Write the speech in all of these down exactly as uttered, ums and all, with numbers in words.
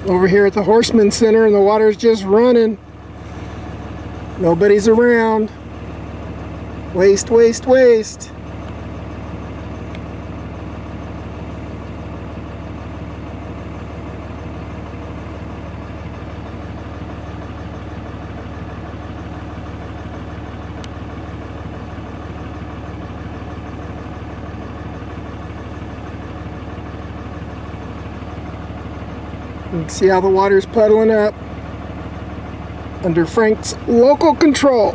Over here at the Horseman Center, and the water's just running. Nobody's around. Waste, waste, waste. You can see how the water's puddling up under Frank's local control.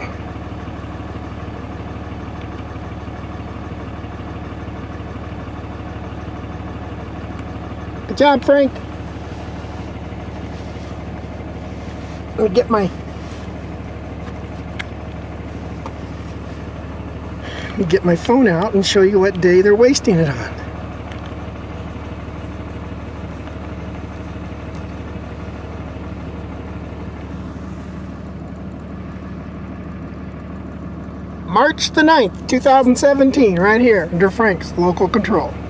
Good job, Frank. Let me get my let me get my phone out and show you what day they're wasting it on. March the ninth, two thousand seventeen, right here under Frank's local control.